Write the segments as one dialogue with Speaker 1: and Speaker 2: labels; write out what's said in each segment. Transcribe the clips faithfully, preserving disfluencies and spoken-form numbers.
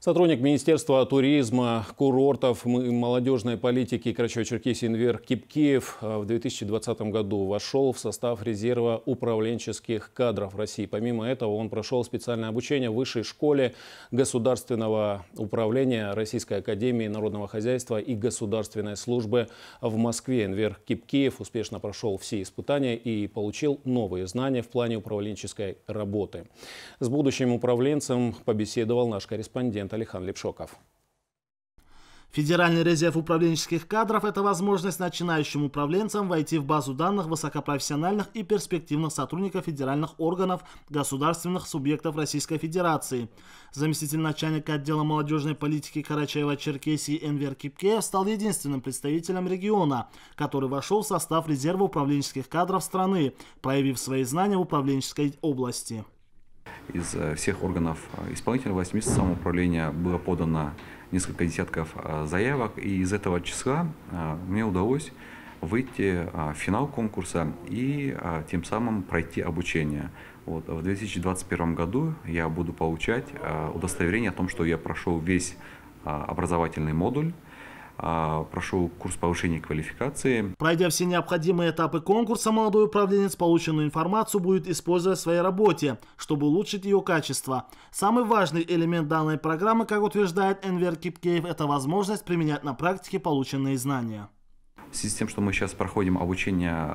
Speaker 1: Сотрудник Министерства туризма, курортов и молодежной политики Карачаево-Черкесии Энвер Кипкиев в две тысячи двадцатом году вошел в состав резерва управленческих кадров России. Помимо этого, он прошел специальное обучение в Высшей школе государственного управления Российской академии народного хозяйства и государственной службы в Москве. Энвер Кипкиев успешно прошел все испытания и получил новые знания в плане управленческой работы. С будущим управленцем побеседовал наш корреспондент Алихан Лепшоков.
Speaker 2: Федеральный резерв управленческих кадров – это возможность начинающим управленцам войти в базу данных высокопрофессиональных и перспективных сотрудников федеральных органов государственных субъектов Российской Федерации. Заместитель начальника отдела молодежной политики Карачаево-Черкесии Энвер Кипкиев стал единственным представителем региона, который вошел в состав резерва управленческих кадров страны, проявив свои знания в управленческой области.
Speaker 3: Из всех органов исполнительной власти местного самоуправления было подано несколько десятков заявок, и из этого числа мне удалось выйти в финал конкурса и тем самым пройти обучение. Вот. В две тысячи двадцать первом году я буду получать удостоверение о том, что я прошел весь образовательный модуль, прошел курс повышения квалификации.
Speaker 2: Пройдя все необходимые этапы конкурса, молодой управленец полученную информацию будет использовать в своей работе, чтобы улучшить ее качество. Самый важный элемент данной программы, как утверждает Энвер Кипкиев, это возможность применять на практике полученные знания.
Speaker 3: В связи с тем, что мы сейчас проходим обучение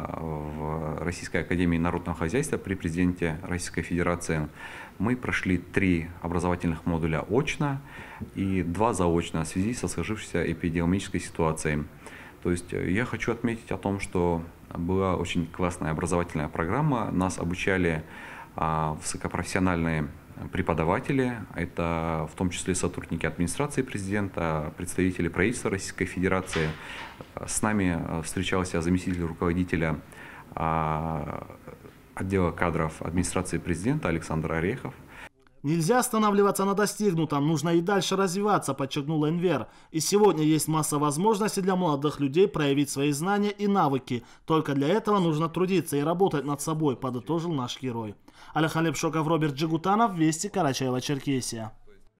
Speaker 3: в Российской академии народного хозяйства при президенте Российской Федерации, мы прошли три образовательных модуля очно и два заочно в связи со сложившейся эпидемиологической ситуацией. То есть я хочу отметить о том, что была очень классная образовательная программа. Нас обучали а, высокопрофессиональные преподаватели, это в том числе сотрудники администрации президента, представители правительства Российской Федерации. С нами встречался заместитель руководителя отдела кадров администрации президента Александр Орехов.
Speaker 2: Нельзя останавливаться на достигнутом, нужно и дальше развиваться, подчеркнул Энвер. И сегодня есть масса возможностей для молодых людей проявить свои знания и навыки. Только для этого нужно трудиться и работать над собой, подытожил наш герой. Алихан Лепшоков, Роберт Джигутанов, Вести, Карачаево-Черкесия.